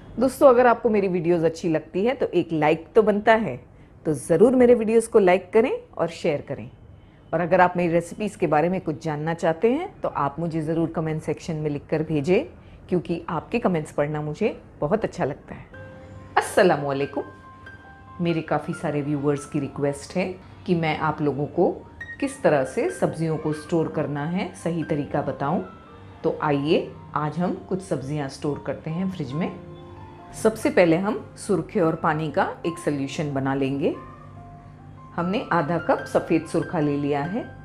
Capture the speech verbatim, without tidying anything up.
दोस्तों, अगर आपको मेरी वीडियोस अच्छी लगती है तो एक लाइक तो बनता है, तो ज़रूर मेरे वीडियोस को लाइक करें और शेयर करें। और अगर आप मेरी रेसिपीज़ के बारे में कुछ जानना चाहते हैं तो आप मुझे ज़रूर कमेंट सेक्शन में लिख कर भेजें, क्योंकि आपके कमेंट्स पढ़ना मुझे बहुत अच्छा लगता है। अस्सलाम वालेकुम। मेरे काफ़ी सारे व्यूवर्स की रिक्वेस्ट है कि मैं आप लोगों को किस तरह से सब्जियों को स्टोर करना है सही तरीका बताऊं। तो आइए आज हम कुछ सब्जियां स्टोर करते हैं फ्रिज में। सबसे पहले हम सुरखे और पानी का एक सॉल्यूशन बना लेंगे। हमने आधा कप सफ़ेद सुरखा ले लिया है।